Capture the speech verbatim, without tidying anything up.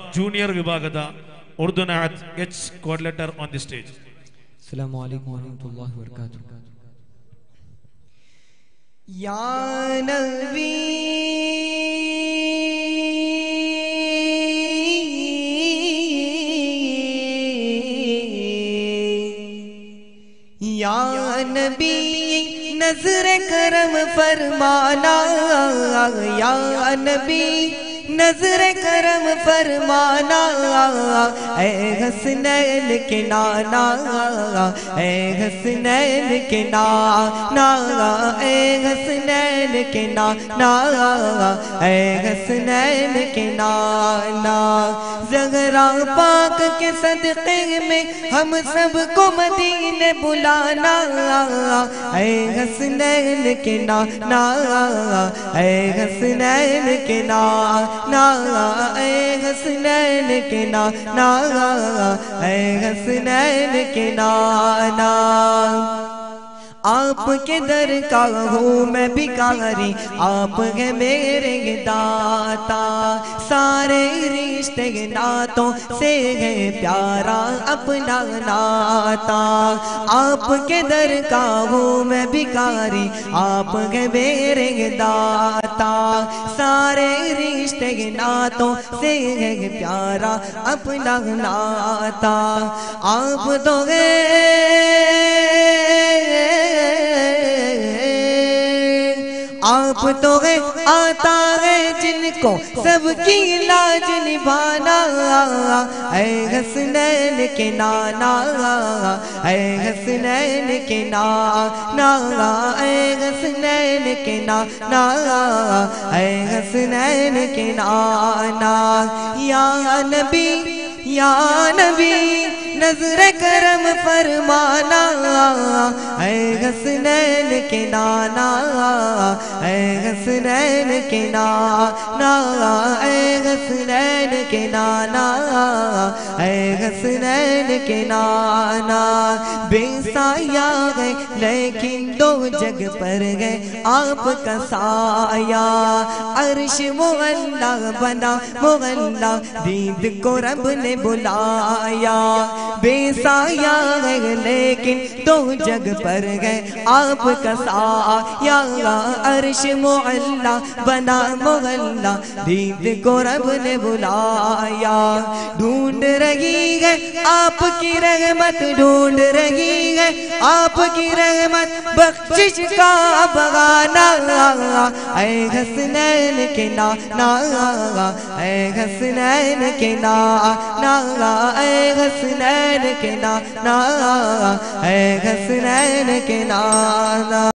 Junior ವಿಭಾಗದ ಉರ್ದುನಾತ್ H coordinator on the stage. السلام عليكم ورحمة الله وبركاته. یا نبی یا نبی نظر کرم فرمانا، یا نبی نظر کرم فرمانا، اے حسنین کے نانا، اے حسنین کے نانا، اے حسنین کے نانا، اے حسنین کے نانا. زہرا پاک کے صدقے میں ہم سب کو مدینے بلانا، اے حسنین کے نانا، اے حسنین کے نانا، اے حسنین کے نانا، اے حسنین کے نانا. آپ کے در کا ہوں میں بھکاری، آپ ہیں میرے داتا، سارے رشتے ناتوں سے ہے پیارا اپنا ناتا. آپ کے در کا ہوں میں بھکاری، آپ ہیں میرے داتا، سارے رشتے ناتوں سے ہے پیارا اپنا ناتا. آپ تو آپ تو ہے آتا ہے جن کو سب کی لاج نبھانا، اے حسنین کے نانا، اے حسنین کے نانا، اے حسنین کے نانا، اے حسنین کے نانا. یا نبی یا نبی نظر کرم فرمانا، اے حسنین کے نانا، اے حسنین کے نانا، اے حسنین کے نانا، اے حسنین کے نانا. بے سایہ ہے لیکن دو جگ پر ہے آپ کا سایہ، عرش معلا بنا معلا دید کو رب نے بلایا. بے سایہ ہے لیکن دو جگ پر ہے آپ کا سایہ، عرش معلا بنا معلا دید کو رب نے بلایا. ڈھونڈ رہی ہے آپ کی رحمت، ڈھونڈ رہی ہے آپ کی رحمت بخشش کا بغانہ، اے حسنین کے نانا، اے حسنین کے نانا، اے حسنین کے نانا، اے حسنین کے نانا.